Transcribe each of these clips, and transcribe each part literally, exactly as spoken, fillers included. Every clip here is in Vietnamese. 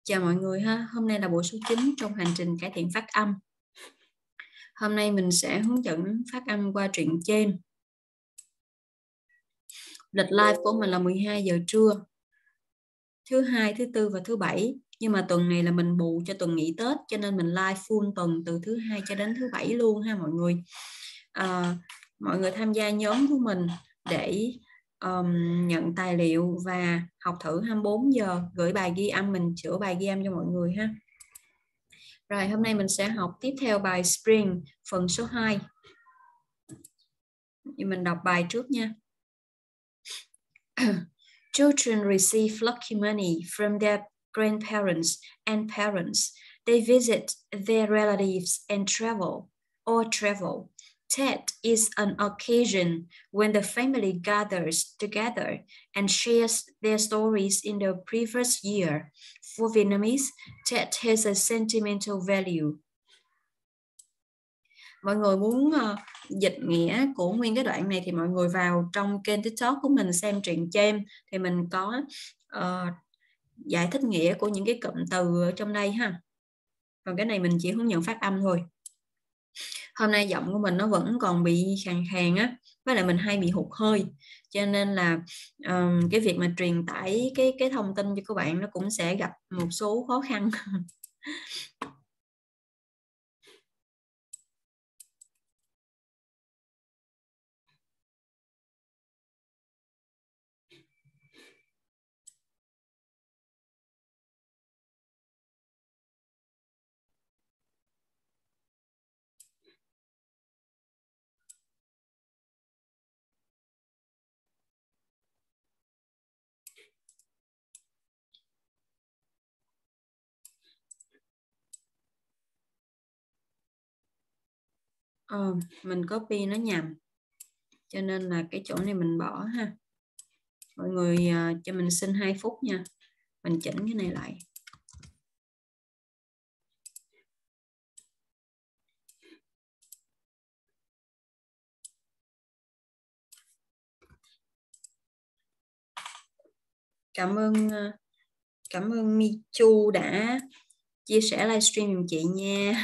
Chào mọi người ha, hôm nay là buổi số chín trong hành trình cải thiện phát âm. Hôm nay mình sẽ hướng dẫn phát âm qua truyện trên. Lịch live của mình là mười hai giờ trưa, thứ hai, thứ tư và thứ bảy. Nhưng mà tuần này là mình bù cho tuần nghỉ Tết, cho nên mình live full tuần từ thứ hai cho đến thứ bảy luôn ha mọi người. À, mọi người tham gia nhóm của mình để um, nhận tài liệu và học thử hai mươi bốn giờ, gửi bài ghi âm, mình sửa bài ghi âm cho mọi người ha. Rồi hôm nay mình sẽ học tiếp theo bài Spring phần số hai. Mình đọc bài trước nha. Children receive lucky money from their grandparents and parents. They visit their relatives and travel or travel. Tet is an occasion when the family gathers together and shares their stories in the previous year. For Vietnamese, Tet has a sentimental value. Mọi người muốn uh, dịch nghĩa của nguyên cái đoạn này thì mọi người vào trong kênh TikTok của mình xem truyện trên, thì mình có uh, giải thích nghĩa của những cái cụm từ ở trong đây ha. Còn cái này mình chỉ hướng dẫn phát âm thôi. Hôm nay giọng của mình nó vẫn còn bị khàn khàn á, với lại mình hay bị hụt hơi, cho nên là um, cái việc mà truyền tải cái cái thông tin cho các bạn nó cũng sẽ gặp một số khó khăn. Ờ, mình copy nó nhầm, cho nên là cái chỗ này mình bỏ ha. Mọi người uh, cho mình xin hai phút nha, mình chỉnh cái này lại. Cảm ơn cảm ơn Michu đã chia sẻ livestream giùm chị nha.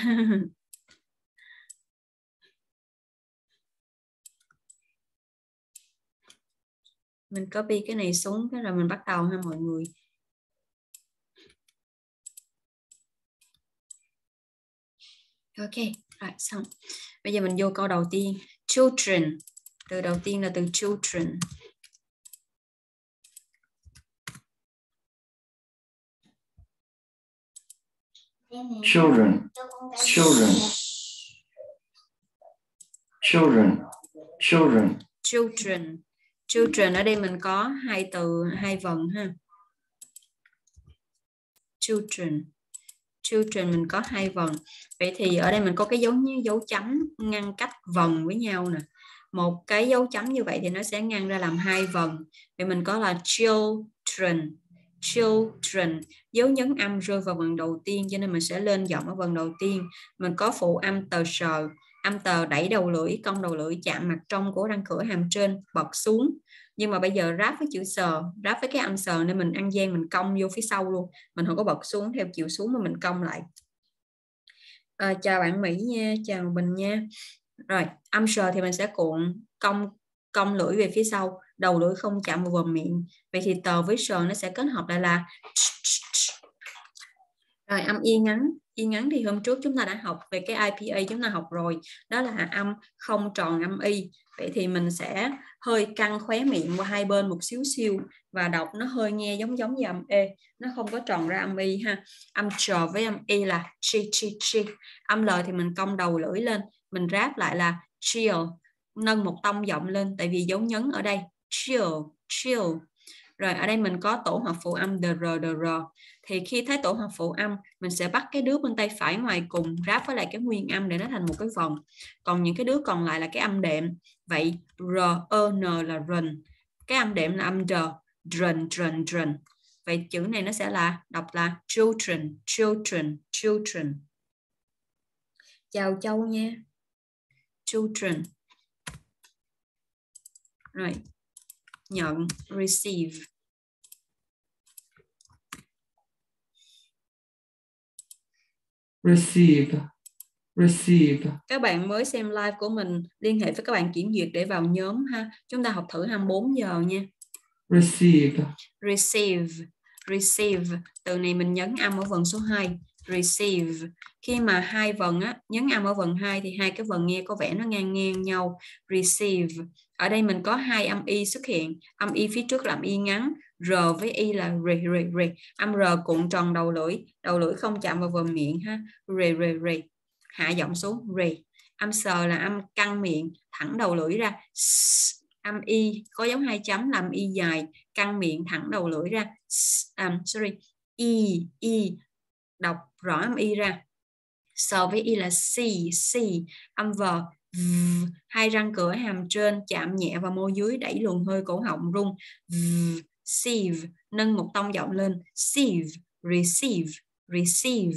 Mình copy cái này xuống, cái rồi mình bắt đầu ha mọi người. Ok, rồi xong. Bây giờ mình vô câu đầu tiên. Children. Từ đầu tiên là từ children. Children. Children. Children. Children. Children. Children ở đây mình có hai từ, hai vần ha. Children. Children mình có hai vần. Vậy thì ở đây mình có cái dấu dấu chấm ngăn cách vần với nhau nè. Một cái dấu chấm như vậy thì nó sẽ ngăn ra làm hai vần. Vậy mình có là children. Children. Dấu nhấn âm rơi vào vần đầu tiên, cho nên mình sẽ lên giọng ở vần đầu tiên. Mình có phụ âm tờ sờ. Âm tờ đẩy đầu lưỡi, cong đầu lưỡi chạm mặt trong của răng cửa hàm trên, bật xuống. Nhưng mà bây giờ ráp với chữ sờ, ráp với cái âm sờ nên mình ăn gian, mình cong vô phía sau luôn. Mình không có bật xuống theo chiều xuống mà mình cong lại. À, chào bạn Mỹ nha, chào Bình nha. Rồi, âm sờ thì mình sẽ cuộn cong cong lưỡi về phía sau, đầu lưỡi không chạm vào vòm miệng. Vậy thì tờ với sờ nó sẽ kết hợp lại là. Rồi, âm y ngắn. Y ngắn thì hôm trước chúng ta đã học về cái i pê a, chúng ta học rồi. Đó là âm không tròn âm y. Vậy thì mình sẽ hơi căng khóe miệng qua hai bên một xíu xíu và đọc nó hơi nghe giống giống như âm e, nó không có tròn ra âm y ha. Âm trò với âm y là chi chi chi. Âm l thì mình cong đầu lưỡi lên, mình ráp lại là chill, nâng một tông giọng lên tại vì dấu nhấn ở đây. Chill, chill. Rồi ở đây mình có tổ hợp phụ âm dr, dr. Thì khi thấy tổ hợp phụ âm, mình sẽ bắt cái đứa bên tay phải ngoài cùng ráp với lại cái nguyên âm để nó thành một cái vần. Còn những cái đứa còn lại là cái âm đệm. Vậy r, e, n là run. Cái âm đệm là âm d, drun, drun, drun. Vậy chữ này nó sẽ là đọc là children, children, children. Chào Châu nha. Children. Rồi. Nhận, receive. receive, receive, Các bạn mới xem live của mình, liên hệ với các bạn kiểm duyệt để vào nhóm ha. Chúng ta học thử hai mươi bốn giờ nha. receive, Receive, receive. Từ này mình nhấn âm ở vần số hai. Receive. Khi mà hai vần á, nhấn âm ở vần hai thì hai cái vần nghe có vẻ nó ngang ngang nhau. Receive. Ở đây mình có hai âm y xuất hiện. Âm y phía trước là âm y ngắn. R với y là re, re, re. Âm R cuộn tròn đầu lưỡi. Đầu lưỡi không chạm vào vần miệng ha. Re, re, re. Hạ giọng xuống. Re. Âm sờ là âm căng miệng. Thẳng đầu lưỡi ra. S. Âm y có dấu hai chấm làm y dài, căng miệng thẳng đầu lưỡi ra. Um, sorry, y y đọc rõ âm y ra. So với y là c c, âm v, v, hai răng cửa hàm trên chạm nhẹ vào môi dưới, đẩy luồng hơi cổ họng rung. V, sieve, nâng một tông giọng lên. Sieve, receive, receive.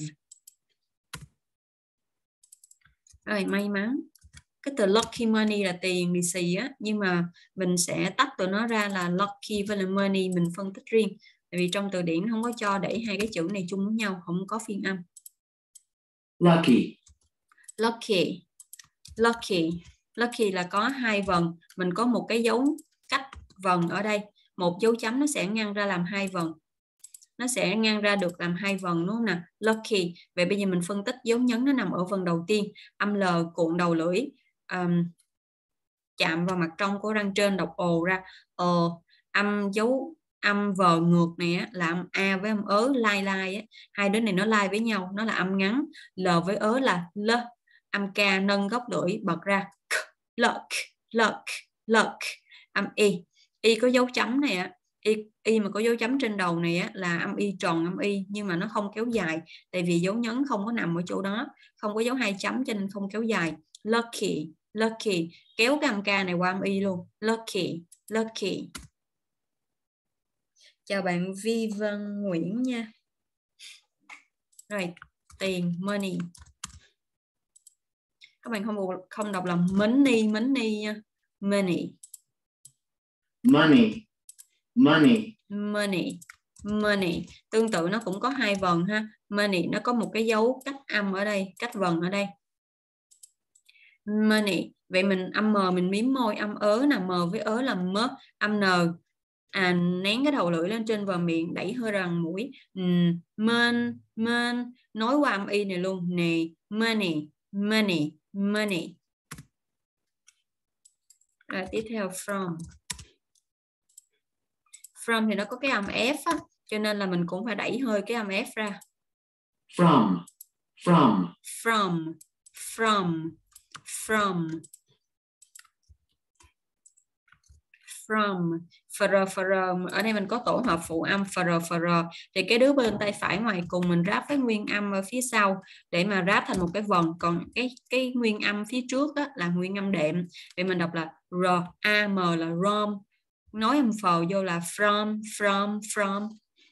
Rồi, may mắn. Cái từ lucky money là tiền lì xì á, nhưng mà mình sẽ tách tụi nó ra là lucky với là money, mình phân tích riêng. Tại vì trong từ điển không có cho để hai cái chữ này chung với nhau, không có phiên âm. lucky, Lucky, lucky, lucky là có hai vần, mình có một cái dấu cách vần ở đây, một dấu chấm nó sẽ ngăn ra làm hai vần. Nó sẽ ngăn ra được làm hai vần đúng không nào? Lucky. Vậy bây giờ mình phân tích dấu nhấn nó nằm ở vần đầu tiên, âm L cuộn đầu lưỡi. Um, chạm vào mặt trong của răng trên, đọc ồ ra. Ờ, âm dấu âm vờ ngược này á, là âm A với âm ớ lai lai á. Hai đứa này nó lai với nhau, nó là âm ngắn. L với ớ là L. Âm K nâng góc lưỡi bật ra. Luck, luck, luck. Âm Y. Y có dấu chấm này á. Y, y mà có dấu chấm trên đầu này á, là âm y tròn âm y, nhưng mà nó không kéo dài. Tại vì dấu nhấn không có nằm ở chỗ đó. Không có dấu hai chấm cho nên không kéo dài. Lucky, lucky, kéo cái âm K này qua âm y luôn. Lucky, lucky. Chào bạn Vi Văn Nguyễn nha. Rồi, tiền, money. Các bạn không không đọc là money, money nha. Money. money, money, Money, money. Tương tự nó cũng có hai vần ha. Money nó có một cái dấu cách âm ở đây, cách vần ở đây. Money. Vậy mình âm M mình miếm môi, âm ớ là M với ớ là M, âm N. À, nén cái đầu lưỡi lên trên vào miệng, đẩy hơi răng mũi. Mm, men, men, nói qua âm y này luôn. Nè, money, money, money. Rồi tiếp theo from. From thì nó có cái âm F á, cho nên là mình cũng phải đẩy hơi cái âm F ra. from, from, From, from, from. From, fr, fr. Ở đây mình có tổ hợp phụ âm fr, fr. Thì cái đứa bên tay phải ngoài cùng mình ráp với nguyên âm ở phía sau để mà ráp thành một cái vần. Còn cái cái nguyên âm phía trước á, là nguyên âm đệm. Vậy mình đọc là r, a, m là rom. Nói âm phờ vô là from, from, from.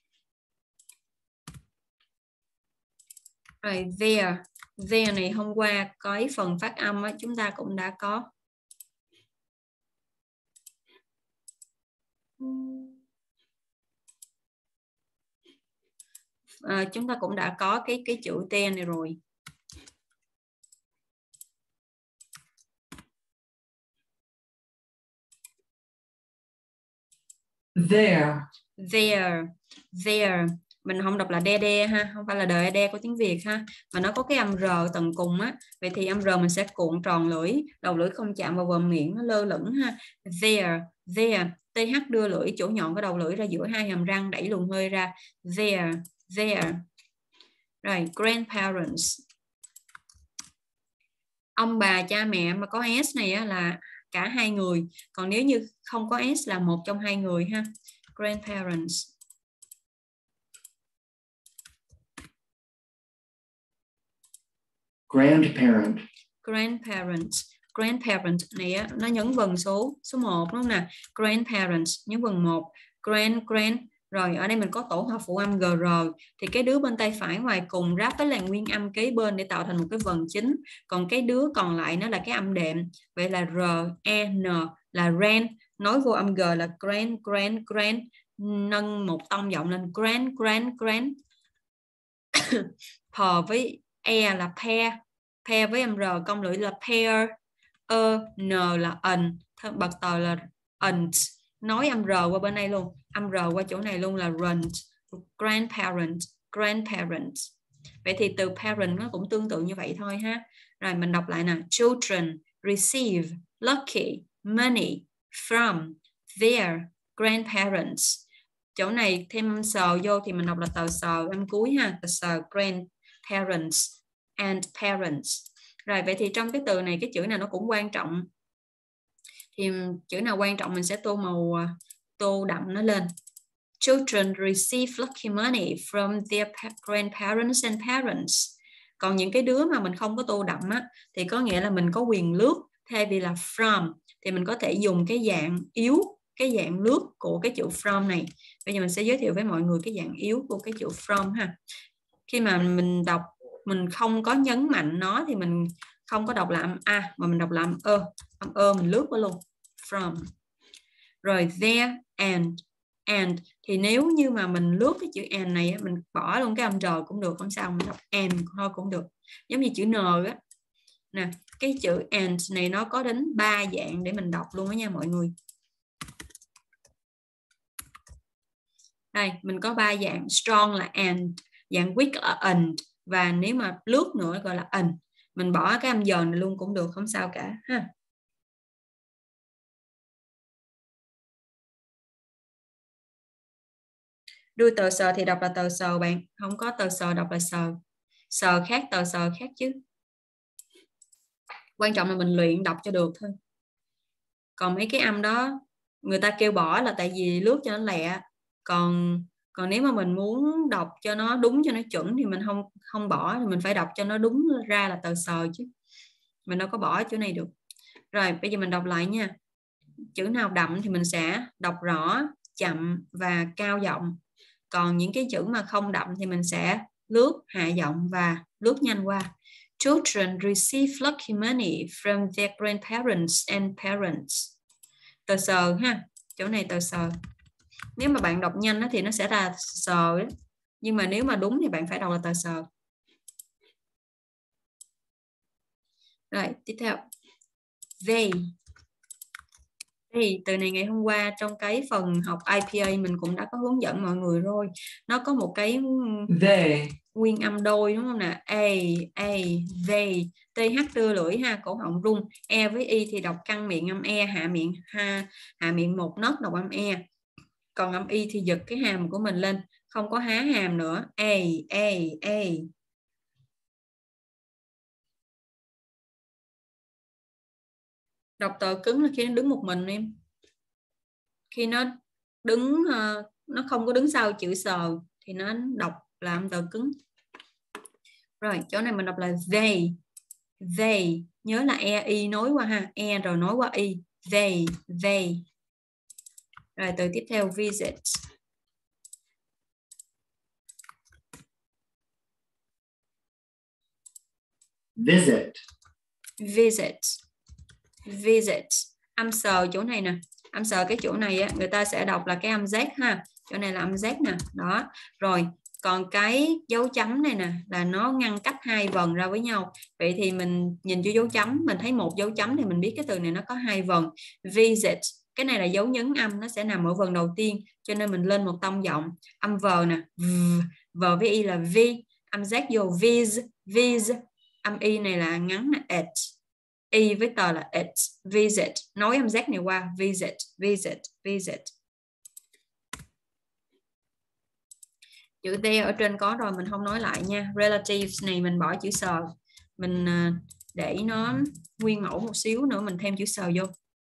Rồi there, there này hôm qua có phần phát âm á, chúng ta cũng đã có. À, chúng ta cũng đã có cái cái chữ T này rồi. there, There, there. Mình không đọc là đe đe ha, không phải là đờ đe của tiếng Việt ha, mà nó có cái âm R tầng cùng á. Vậy thì âm R mình sẽ cuộn tròn lưỡi, đầu lưỡi không chạm vào vòm miệng, nó lơ lửng ha. There, there. tê hát đưa lưỡi, chỗ nhọn của đầu lưỡi ra giữa hai hàm răng, đẩy luồng hơi ra. There, there. Rồi, grandparents. Ông bà, cha mẹ mà có S này á, là cả hai người. Còn nếu như không có S là một trong hai người ha. Grandparents. grandparent, Grandparents. Grandparent này á, nó nhấn vần số số một đúng không nào? Grandparents nhấn vần một. Grand, grand. Rồi ở đây mình có tổ hợp phụ âm gr, thì cái đứa bên tay phải ngoài cùng ráp với làn nguyên âm kế bên để tạo thành một cái vần chính. Còn cái đứa còn lại nó là cái âm đệm. Vậy là r, e, n là ran. Nói vô âm g là grand, grand, grand. Nâng một tông giọng lên grand, grand, grand. P với E là pair, pair với âm R, cong lưỡi là pair, ơ, n là ẩn, bật tờ là ẩn, nói âm R qua bên đây luôn, âm R qua chỗ này luôn là rent, grandparent, grandparents. Vậy thì từ parent nó cũng tương tự như vậy thôi ha. Rồi mình đọc lại nè. Children receive lucky money from their grandparents. Chỗ này thêm âm sờ vô thì mình đọc là tờ sờ âm cuối ha. Tờ sờ grandparents and parents. Rồi vậy thì trong cái từ này cái chữ nào nó cũng quan trọng. Thì chữ nào quan trọng mình sẽ tô màu, tô đậm nó lên. Children receive lucky money from their grandparents and parents. Còn những cái đứa mà mình không có tô đậm á, thì có nghĩa là mình có quyền lướt. Thay vì là from thì mình có thể dùng cái dạng yếu, cái dạng lướt của cái chữ from này. Bây giờ mình sẽ giới thiệu với mọi người cái dạng yếu của cái chữ from ha. Khi mà mình đọc, mình không có nhấn mạnh nó thì mình không có đọc là âm A mà mình đọc là âm ơ. Âm ơ mình lướt qua luôn. From. Rồi there and. And thì nếu như mà mình lướt cái chữ and này mình bỏ luôn cái âm r cũng được, không sao, mình đọc and thôi cũng được. Giống như chữ n á. Nè, cái chữ and này nó có đến ba dạng để mình đọc luôn đó nha mọi người. Đây, mình có ba dạng. Strong là and, dạng weak là and, và nếu mà lướt nữa gọi là and. Mình bỏ cái âm giờ này luôn cũng được, không sao cả ha. Đuôi tờ sờ thì đọc là tờ sờ bạn, không có tờ sờ đọc là sờ. Sờ khác, tờ sờ khác chứ. Quan trọng là mình luyện đọc cho được thôi. Còn mấy cái âm đó người ta kêu bỏ là tại vì lướt cho nó lẹ. Còn còn nếu mà mình muốn đọc cho nó đúng, cho nó chuẩn thì mình không không bỏ, thì mình phải đọc cho nó đúng ra là tờ sờ chứ. Mình đâu có bỏ chỗ này được. Rồi bây giờ mình đọc lại nha. Chữ nào đậm thì mình sẽ đọc rõ, chậm và cao giọng. Còn những cái chữ mà không đậm thì mình sẽ lướt hạ giọng và lướt nhanh qua. Children receive lucky money from their grandparents and parents. Tờ sờ ha, chỗ này tờ sờ. Nếu mà bạn đọc nhanh thì nó sẽ là sờ ấy. Nhưng mà nếu mà đúng thì bạn phải đọc là tờ sờ. Rồi, tiếp theo. They. Thì từ này ngày hôm qua trong cái phần học i pê a mình cũng đã có hướng dẫn mọi người rồi. Nó có một cái they, nguyên âm đôi đúng không nè? A, A, they, th đưa lưỡi ha, cổ họng rung. E với y thì đọc căng miệng âm e, hạ miệng ha, hạ miệng một nấc đọc âm e. Còn âm y thì giật cái hàm của mình lên, không có há hàm nữa. A, A, A. Đọc tờ cứng là khi nó đứng một mình em. Khi nó đứng, nó không có đứng sau chữ sờ thì nó đọc làm tờ cứng. Rồi chỗ này mình đọc là they. They, nhớ là e y nối qua ha, e rồi nối qua y. They, they. Rồi từ tiếp theo visit. visit, Visit. Visit. Âm sờ chỗ này nè. Âm sờ cái chỗ này á, người ta sẽ đọc là cái âm z ha. Chỗ này là âm z nè. Đó. Rồi. Còn cái dấu chấm này nè là nó ngăn cách hai vần ra với nhau. Vậy thì mình nhìn vô dấu chấm, mình thấy một dấu chấm thì mình biết cái từ này nó có hai vần. Visit. Cái này là dấu nhấn âm, nó sẽ nằm ở vần đầu tiên. Cho nên mình lên một tông giọng. Âm v nè. V, v với y là v. Âm z vô vis, vis. Âm y này là ngắn là it. Y với tờ là it. Visit. Nói âm z này qua. Visit, visit, visit. Chữ there ở trên có rồi, mình không nói lại nha. Relatives này mình bỏ chữ sờ. Mình để nó nguyên mẫu một xíu nữa, mình thêm chữ sờ vô.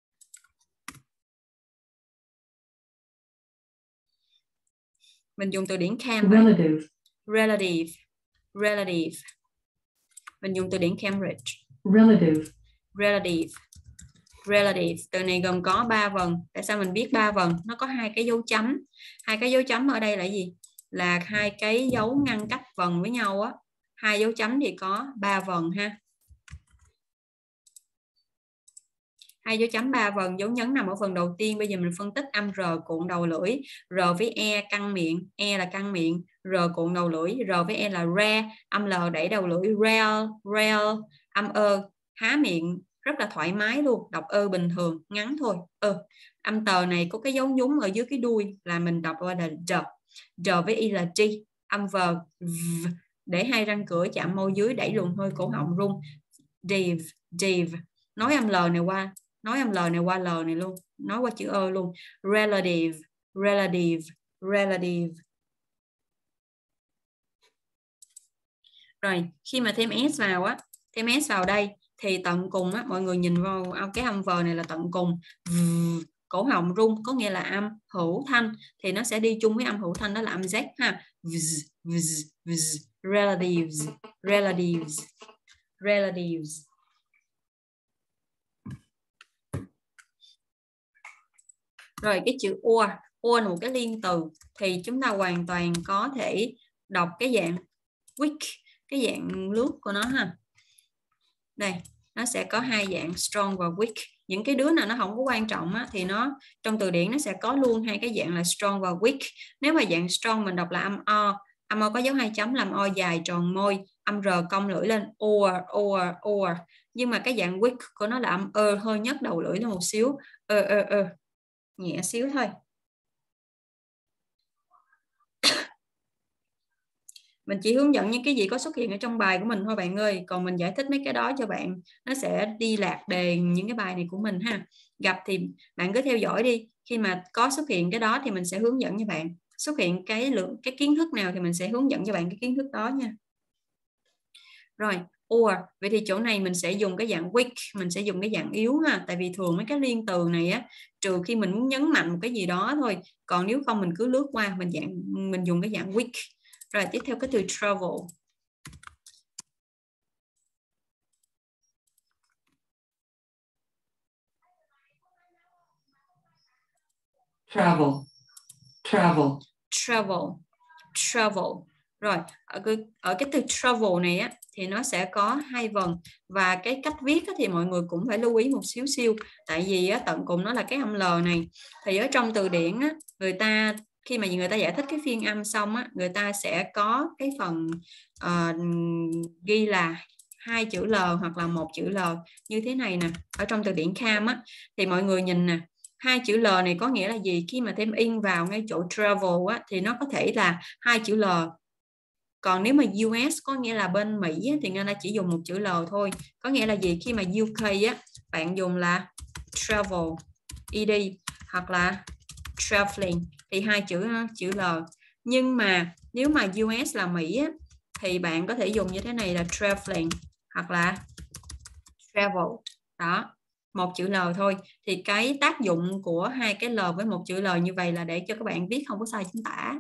Mình dùng từ điển Cam. relative, Relative. Relative. Mình dùng từ điển Cambridge. relative, Relative. Relative. Từ này gồm có ba vần. Tại sao mình biết ba vần? Nó có hai cái dấu chấm. Hai cái dấu chấm ở đây là gì? Là hai cái dấu ngăn cách vần với nhau á. Hai dấu chấm thì có ba vần ha. Hai dấu chấm ba vần, dấu nhấn nằm ở phần đầu tiên. Bây giờ mình phân tích âm R cuộn đầu lưỡi. R với E căng miệng. E là căng miệng. R cuộn đầu lưỡi, R với E là rare, âm L đẩy đầu lưỡi, rare, rare, âm ơ, há miệng rất là thoải mái luôn, đọc ơ bình thường, ngắn thôi. Ơ, âm tờ này có cái dấu nhúng ở dưới cái đuôi là mình đọc qua là D. D với Y là T, âm V, v, để hai răng cửa chạm môi dưới, đẩy luồn hơi cổ họng rung. Div, div, nói âm L này qua, nói âm L này qua L này luôn, nói qua chữ ơ luôn. Relative, relative, relative. Rồi khi mà thêm S vào á, thêm S vào đây thì tận cùng á, mọi người nhìn vào cái âm V này là tận cùng. V, cổ họng rung có nghĩa là âm hữu thanh, thì nó sẽ đi chung với âm hữu thanh, đó là âm Z ha. Vz, vz, vz. Relatives, relatives, relatives. Rồi cái chữ or, or là một cái liên từ, thì chúng ta hoàn toàn có thể đọc cái dạng weak, cái dạng lướt của nó ha. Đây, nó sẽ có hai dạng strong và weak. Những cái đứa nào nó không có quan trọng á, thì nó trong từ điển nó sẽ có luôn hai cái dạng là strong và weak. Nếu mà dạng strong mình đọc là âm o, âm o có dấu hai chấm làm o dài tròn môi, âm r cong lưỡi lên, or, or, or. Nhưng mà cái dạng weak của nó là âm ơ, hơi nhấc đầu lưỡi lên một xíu, ơ ơ ơ, nhẹ xíu thôi. Mình chỉ hướng dẫn những cái gì có xuất hiện ở trong bài của mình thôi bạn ơi, còn mình giải thích mấy cái đó cho bạn, nó sẽ đi lạc đề những cái bài này của mình ha. Gặp thì bạn cứ theo dõi đi, khi mà có xuất hiện cái đó thì mình sẽ hướng dẫn cho bạn, xuất hiện cái lượng cái kiến thức nào thì mình sẽ hướng dẫn cho bạn cái kiến thức đó nha. Rồi, or, vậy thì chỗ này mình sẽ dùng cái dạng weak, mình sẽ dùng cái dạng yếu ha, tại vì thường mấy cái liên từ này á, trừ khi mình muốn nhấn mạnh một cái gì đó thôi, còn nếu không mình cứ lướt qua, mình dạng mình dùng cái dạng weak. Rồi tiếp theo cái từ travel. Travel, travel. Travel, travel. Rồi ở cái, ở cái từ travel này á, thì nó sẽ có hai vần, và cái cách viết á, thì mọi người cũng phải lưu ý một xíu xíu, tại vì á, tận cùng nó là cái âm L này, thì ở trong từ điển á, người ta khi mà người ta giải thích cái phiên âm xong á, người ta sẽ có cái phần uh, ghi là hai chữ L hoặc là một chữ L như thế này nè. Ở trong từ điển Cam á, thì mọi người nhìn nè, hai chữ L này có nghĩa là gì? Khi mà thêm in vào ngay chỗ travel á, thì nó có thể là hai chữ L. Còn nếu mà u ét có nghĩa là bên Mỹ á, thì người ta chỉ dùng một chữ L thôi. Có nghĩa là gì? Khi mà u ca á, bạn dùng là travel, ed, hoặc là traveling, thì hai chữ chữ L. Nhưng mà nếu mà u ét là Mỹ á, thì bạn có thể dùng như thế này là traveling hoặc là travel. Đó, một chữ L thôi. Thì cái tác dụng của hai cái L với một chữ L như vậy là để cho các bạn viết không có sai chính tả.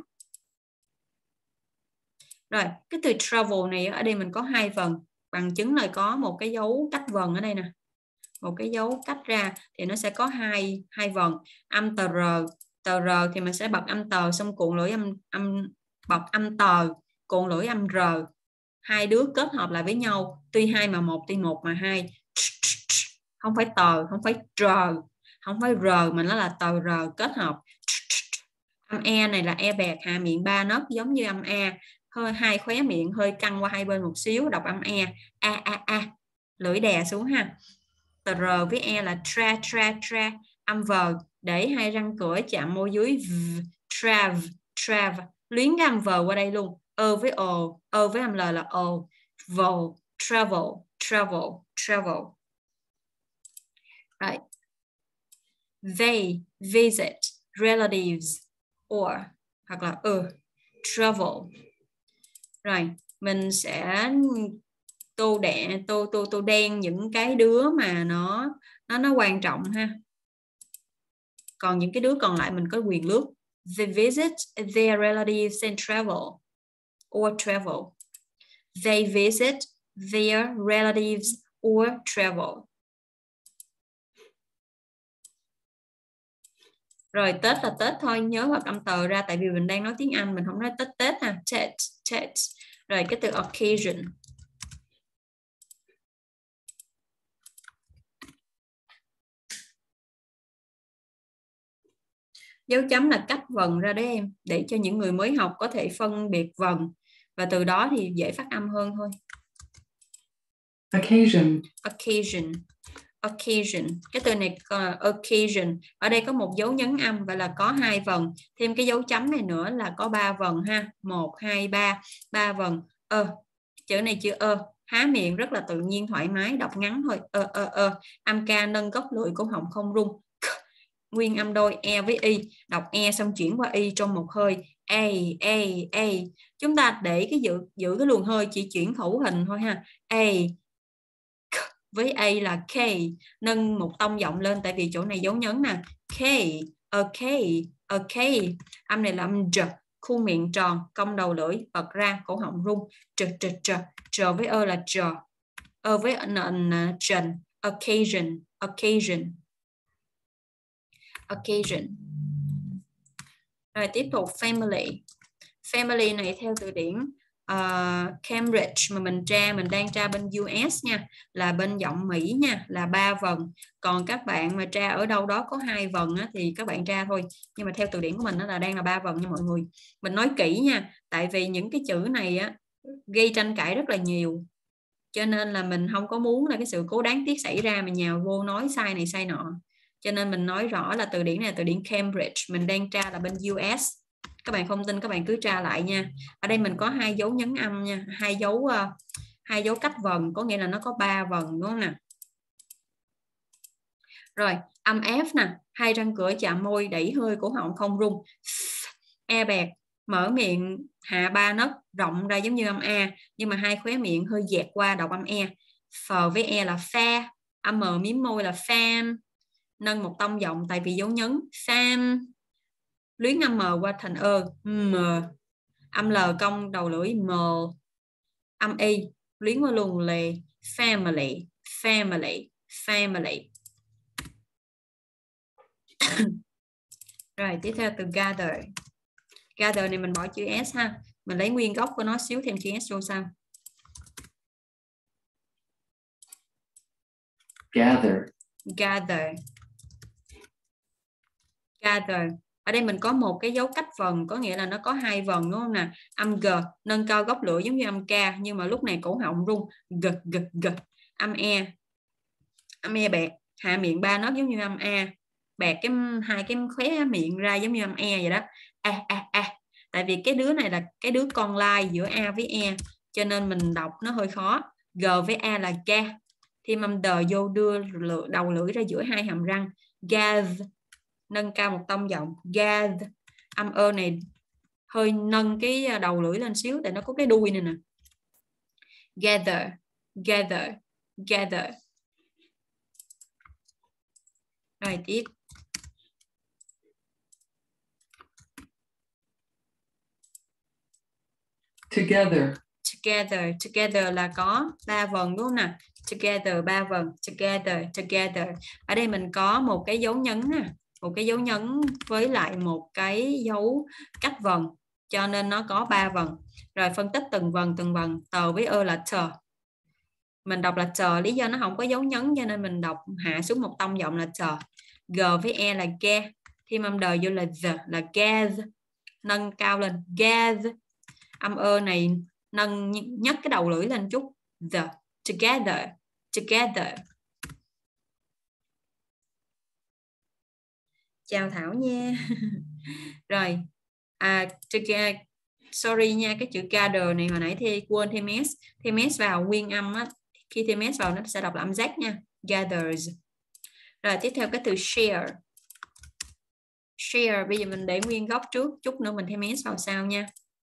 Rồi, cái từ travel này ở đây mình có hai vần, bằng chứng là có một cái dấu cách vần ở đây nè. Một cái dấu cách ra thì nó sẽ có hai hai vần, âm tờ R, tờ R thì mình sẽ bật âm tờ xong cuộn lưỡi âm âm bật âm tờ, cuộn lưỡi âm R. Hai đứa kết hợp lại với nhau, tuy hai mà một, tuy một mà hai. Không phải tờ, không phải R, không phải R mà nó là tờ R kết hợp. Âm E này là E bẹt, hạ miệng ba nấc giống như âm A, hơi hai khóe miệng hơi căng qua hai bên một xíu, đọc âm E. A a a, lưỡi đè xuống ha. Tờ R với E là tra tra tra, âm V để hai răng cửa chạm môi dưới, v, trav trav, luyến cái âm V qua đây luôn. Ơ với O, ơ với âm L là O, vol, travel travel travel. Right. They visit relatives or hoặc là ừ, travel. Rồi mình sẽ tô đẻ tô tô tô đen những cái đứa mà nó nó nó quan trọng ha. Còn những cái đứa còn lại mình có quyền lướt. They visit their relatives and travel or travel. They visit their relatives or travel. Rồi Tết là Tết thôi, nhớ hoặc âm tờ ra, tại vì mình đang nói tiếng Anh, mình không nói Tết Tết ha. Tết, Tết. Rồi cái từ occasion. Dấu chấm là cách vần ra đấy em, để cho những người mới học có thể phân biệt vần và từ đó thì dễ phát âm hơn thôi. Occasion. Occasion. Occasion. Cái từ này uh, occasion. Ở đây có một dấu nhấn âm và là có hai vần. Thêm cái dấu chấm này nữa là có ba vần ha. Một, hai, ba. Ba vần. Ơ. Uh. Chữ này chữ ơ. Uh. Há miệng rất là tự nhiên thoải mái. Đọc ngắn thôi. Ơ ơ ơ. Âm ca nâng gốc lưỡi cổ họng không rung. Nguyên âm đôi e với y. Đọc e xong chuyển qua y trong một hơi. A, A, A. Chúng ta để cái giữ, giữ cái luồng hơi chỉ chuyển khẩu hình thôi ha. A. Với A là K, nâng một tông giọng lên tại vì chỗ này dấu nhấn nè. K, ok, ok. Âm này là âm J, khuôn miệng tròn, cong đầu lưỡi, bật ra, cổ họng rung. J, J, J, J với ơ là J, ơ với n là trần. Occasion, occasion, occasion. Rồi tiếp tục family. Family này theo từ điển Uh, Cambridge mà mình tra, mình đang tra bên u ét nha, là bên giọng Mỹ nha, là ba vần. Còn các bạn mà tra ở đâu đó có hai vần á, thì các bạn tra thôi, nhưng mà theo từ điển của mình nó là đang là ba vần nha mọi người. Mình nói kỹ nha, tại vì những cái chữ này á gây tranh cãi rất là nhiều, cho nên là mình không có muốn là cái sự cố đáng tiếc xảy ra mà nhào vô nói sai này sai nọ, cho nên mình nói rõ là từ điển này là từ điển Cambridge, mình đang tra là bên u ét. Các bạn không tin các bạn cứ tra lại nha. Ở đây mình có hai dấu nhấn âm nha, hai dấu uh, hai dấu cách vần, có nghĩa là nó có ba vần đúng không nè. Rồi âm F nè, hai răng cửa chạm môi, đẩy hơi cổ họng không rung. E bẹt, mở miệng hạ ba nấc rộng ra giống như âm A, nhưng mà hai khóe miệng hơi dẹt qua, đọc âm E. F với E là pha, âm M miếm môi là fan, nâng một tông giọng tại vì dấu nhấn fan. Luyến âm M qua thành ơ, m. Âm L cong đầu lưỡi m. Âm Y luyến qua luồng lề, family, family, family. Rồi tiếp theo từ gather. Gather này mình bỏ chữ S ha, mình lấy nguyên gốc của nó xíu thêm chữ S vô sau. Gather. Gather. Gather. Ở đây mình có một cái dấu cách vần, có nghĩa là nó có hai vần đúng không nè. Âm G nâng cao gốc lưỡi giống như âm K, nhưng mà lúc này cổ họng rung, gật gật gật. Âm E, âm E bẹt, hạ miệng ba nốt giống như âm A, bẹt cái hai cái khóe miệng ra giống như âm E vậy đó. A a a. Tại vì cái đứa này là cái đứa con lai giữa A với E, cho nên mình đọc nó hơi khó. G với A là ga, thêm âm đờ vô đưa đầu lưỡi ra giữa hai hàm răng. Gath, nâng cao một tông giọng. Gath, âm ơ này hơi nâng cái đầu lưỡi lên xíu tại nó có cái đuôi này nè. Gather, gather, gather. Rồi tiếp. Together. Together, together là có ba vần đúng không nè? Together ba vần, together, together. Ở đây mình có một cái dấu nhấn nè, một cái dấu nhấn với lại một cái dấu cách vần, cho nên nó có ba vần. Rồi phân tích từng vần từng vần. Tờ với ơ là tờ. Mình đọc là tờ, lý do nó không có dấu nhấn cho nên mình đọc hạ xuống một tông giọng là tờ. G với E là ga, thêm âm đờ vô là the, là gath, nâng cao lên gath. Âm ơ này nâng nhấc cái đầu lưỡi lên chút. The, together, together. Chào Thảo nha. Rồi à, together, sorry nha, cái chữ gather này hồi nãy thì quên thêm S, thêm S vào nguyên âm á, khi thêm S vào nó sẽ đọc là âm Z nha. Gathers. Rồi tiếp theo cái từ share. Share bây giờ mình để nguyên gốc trước, chút nữa mình thêm S vào sau nha.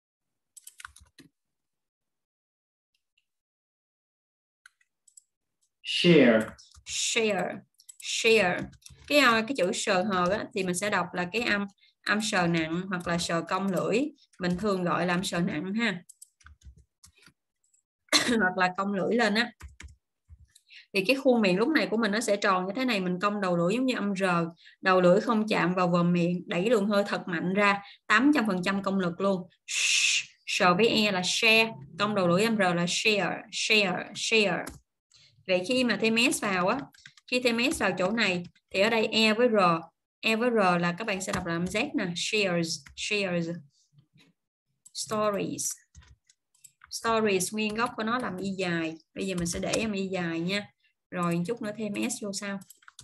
Share. Share, share. Cái cái chữ sờ hờ á, thì mình sẽ đọc là cái âm âm sờ nặng hoặc là sờ cong lưỡi, mình thường gọi là âm sờ nặng ha. Hoặc là cong lưỡi lên á. Thì cái khuôn miệng lúc này của mình nó sẽ tròn như thế này, mình cong đầu lưỡi giống như âm R, đầu lưỡi không chạm vào vòm miệng, đẩy luồng hơi thật mạnh ra, tám trăm phần trăm công lực luôn. Sờ với E là share, cong đầu lưỡi âm R là share, share, share. Vậy khi mà thêm S vào á, khi thêm S vào chỗ này thì ở đây E với R, E với R là các bạn sẽ đọc là âm Z nè. Shares, shares. Stories. Stories nguyên gốc của nó làm y dài. Bây giờ mình sẽ để âm y dài nha. Rồi chút nữa thêm S vô sau.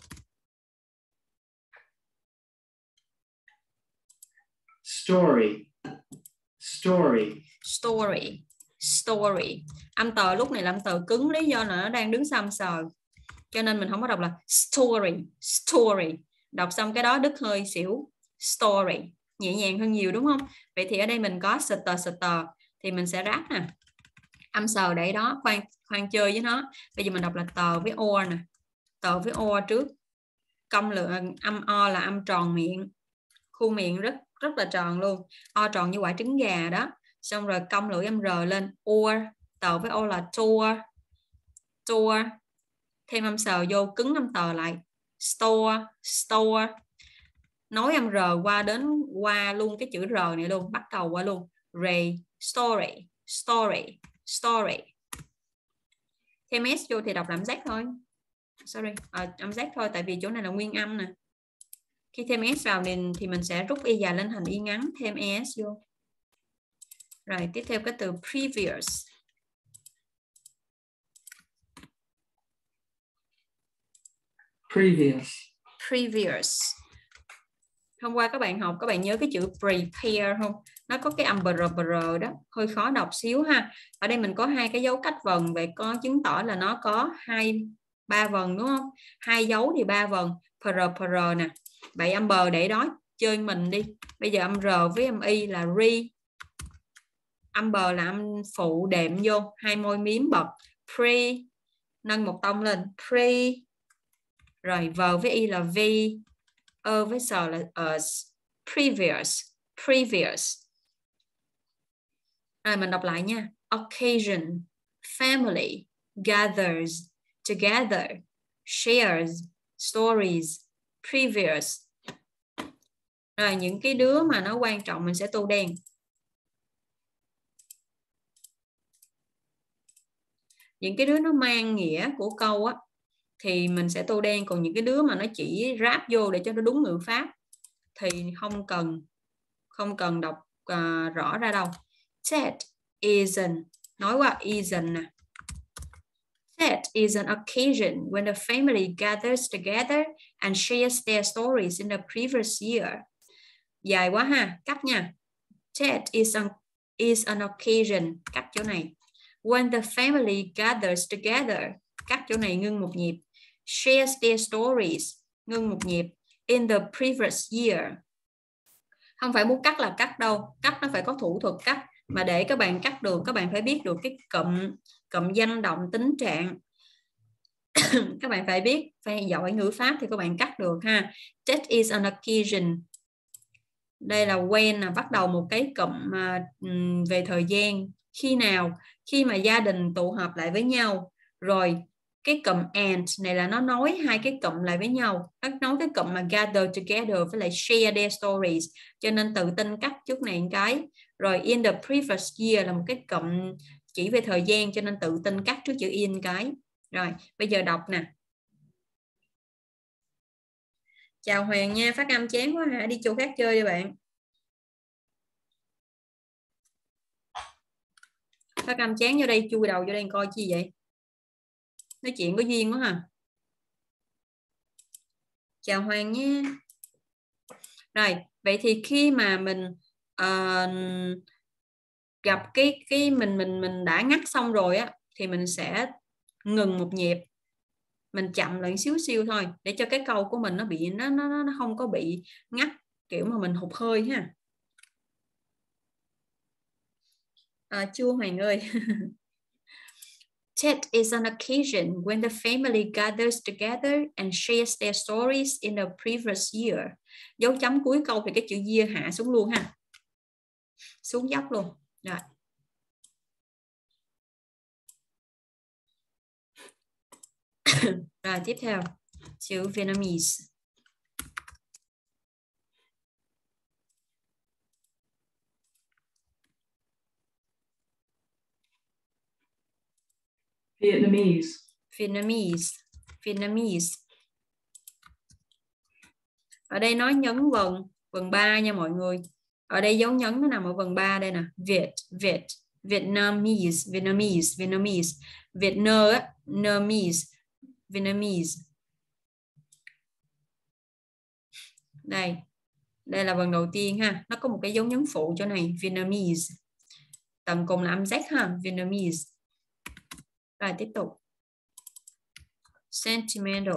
Story. Story. Story. Story. Âm tờ lúc này là âm tờ cứng, lý do là nó đang đứng sau âm sờ. Cho nên mình không có đọc là story. Story. Đọc xong cái đó đứt hơi xỉu. Story. Nhẹ nhàng hơn nhiều đúng không? Vậy thì ở đây mình có stutter stutter thì mình sẽ ráp nè. Âm sờ để đó, khoan khoan chơi với nó. Bây giờ mình đọc là tờ với o nè. Tờ với o trước. Công lượng âm o là âm tròn miệng. Khuôn miệng rất rất là tròn luôn. O tròn như quả trứng gà đó. Xong rồi cong lưỡi âm R lên. Or. Tờ với o là tour. Tour. Thêm âm sờ vô, cứng âm tờ lại. Store. Store. Nói âm R qua đến qua luôn cái chữ R này luôn. Bắt đầu qua luôn. Ray. Story. Story. Story. Thêm S vô thì đọc là âm Z thôi. Sorry. À, âm Z thôi. Tại vì chỗ này là nguyên âm nè. Khi thêm S vào thì, thì mình sẽ rút y dài lên thành y ngắn. Thêm es vô. Rồi tiếp theo cái từ previous. Previous. Previous. Hôm qua các bạn học, các bạn nhớ cái chữ prepare không? Nó có cái âm br br đó, hơi khó đọc xíu ha. Ở đây mình có hai cái dấu cách vần, vậy có chứng tỏ là nó có hai ba vần đúng không? Hai dấu thì ba vần. Pr pr nè. Vậy âm bờ để đó chơi mình đi. Bây giờ âm r với âm y là re. Âm bờ là âm phụ đệm vô, hai môi miếm bật. Pre. Nâng một tông lên. Pre. Rồi v với y là v. Ơ với sờ là us. Previous. Previous. À, mình đọc lại nha. Occasion. Family. Gathers. Together. Shares. Stories. Previous. Rồi những cái đứa mà nó quan trọng mình sẽ tô đen. Những cái đứa nó mang nghĩa của câu á thì mình sẽ tô đen, còn những cái đứa mà nó chỉ ráp vô để cho nó đúng ngữ pháp thì không cần không cần đọc uh, rõ ra đâu. That isn't, nói qua isn't nè. That is an occasion when the family gathers together and shares their stories in the previous year. Dài quá ha, cắt nha. That is an, is an occasion, cắt chỗ này. When the family gathers together, cắt chỗ này, ngưng một nhịp. Shares their stories, ngưng một nhịp. In the previous year. Không phải muốn cắt là cắt đâu, cắt nó phải có thủ thuật cắt, mà để các bạn cắt được các bạn phải biết được cái cụm cụm danh động tính trạng. Các bạn phải biết, phải giỏi ngữ pháp thì các bạn cắt được ha. That is an occasion. Đây là when, là bắt đầu một cái cụm uh, về thời gian. Khi nào? Khi mà gia đình tụ họp lại với nhau. Rồi cái cụm and này là nó nối hai cái cụm lại với nhau. Nó nối cái cụm mà gather together với lại share their stories. Cho nên tự tin cắt chút này một cái. Rồi in the previous year là một cái cụm chỉ về thời gian, cho nên tự tin cắt trước chữ in cái. Rồi bây giờ đọc nè. Chào Hoàng nha, phát âm chán quá hả? Đi chỗ khác chơi đi bạn. Phát âm chán vô đây, chui đầu vô đây coi chi vậy? Nói chuyện có duyên quá hả? Chào Hoàng nha. Rồi, vậy thì khi mà mình uh, gặp cái cái mình mình mình đã ngắt xong rồi á thì mình sẽ ngừng một nhịp. Mình chậm lại xíu xíu thôi để cho cái câu của mình nó bị nó nó nó không có bị ngắt kiểu mà mình hụt hơi ha. À, chưa Hoàng ơi. That is an occasion when the family gathers together and shares their stories in the previous year. Dấu chấm cuối câu thì cái chữ year hạ xuống luôn ha. Xuống dốc luôn. Rồi. Rồi tiếp theo chữ Vietnamese. Vietnamese. Vietnamese. Vietnamese. Ở đây nói nhấn vần, vần ba nha mọi người. Ở đây dấu nhấn nó nằm ở vần ba đây nè. Việt, Việt, Vietnamese, Vietnamese, Vietnamese, Vietnamese, Vietnamese. Đây. Đây là vần đầu tiên ha. Nó có một cái dấu nhấn phụ chỗ này. Vietnamese. Tầng cùng là âm Z ha. Vietnamese. Rồi tiếp tục. Sentimental.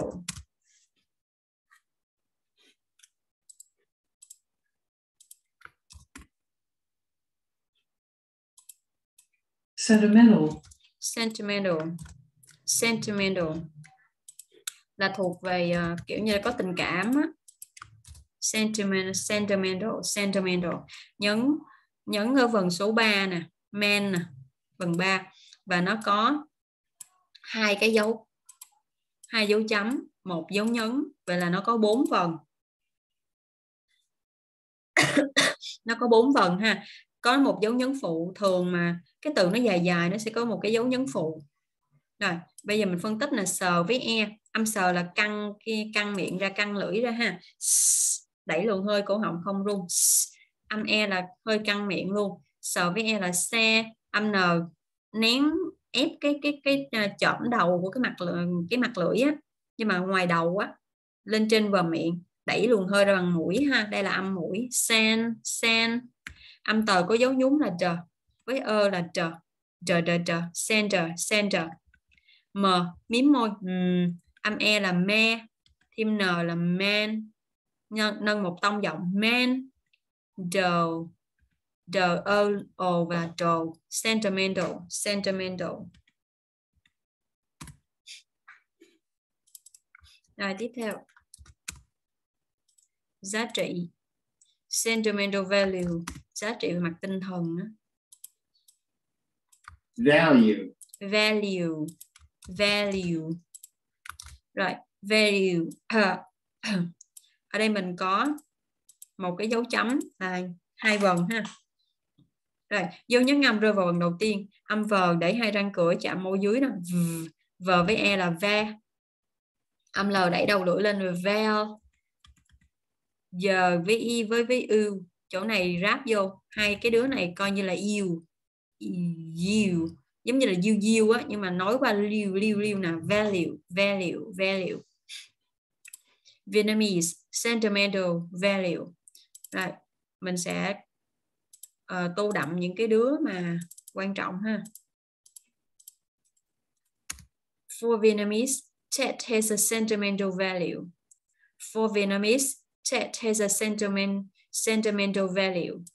Sentimental. Sentimental. Sentimental. Là thuộc về uh, kiểu như là có tình cảm á. Sentimental, sentimental, sentimental. Nhấn nhấn ở vần số ba nè, man nè, vần ba, và nó có hai cái dấu, hai dấu chấm, một dấu nhấn, vậy là nó có bốn vần. Nó có bốn vần ha. Có một dấu nhấn phụ, thường mà cái từ nó dài dài nó sẽ có một cái dấu nhấn phụ. Rồi, bây giờ mình phân tích là sờ với e. Âm sờ là căng căng miệng ra, căng lưỡi ra ha. Đẩy luồng hơi cổ họng không rung. Âm e là hơi căng miệng luôn. Sờ với e là xe, âm n nén ép cái cái cái, cái chỏm đầu của cái mặt cái mặt lưỡi á, nhưng mà ngoài đầu á, lên trên bờ miệng, đẩy luồng hơi ra bằng mũi ha. Đây là âm mũi. Sen, sen. Âm tờ có dấu nhún là trờ, với ơ là trờ, trờ trờ trờ, center, center. M, mím môi. Uhm. Âm e là me, thêm n là man, nâng một tông giọng man, đầu, đầu ơ ồ và đầu. Sentimental, sentimental. Rồi tiếp theo, giá trị. Sentimental value, giá trị về mặt tinh thần. Value. Value, value. Rồi, value. À, ở đây mình có một cái dấu chấm là hai vần ha. Rồi, dấu nhấn âm rơi vào vần đầu tiên. Âm v đẩy hai răng cửa chạm môi dưới nè. V với e là ve. Âm l đẩy đầu lưỡi lên rồi vel. Giờ với y với với ưu, chỗ này ráp vô, hai cái đứa này coi như là yêu, yêu, giống như là you you á, nhưng mà nói qua liu liu liu nè. Value, value, value. Vietnamese, sentimental value. Rồi, mình sẽ uh, tô đậm những cái đứa mà quan trọng ha. For Vietnamese, Tet has a sentimental value. For Vietnamese, Tet has a sentiment, sentimental value.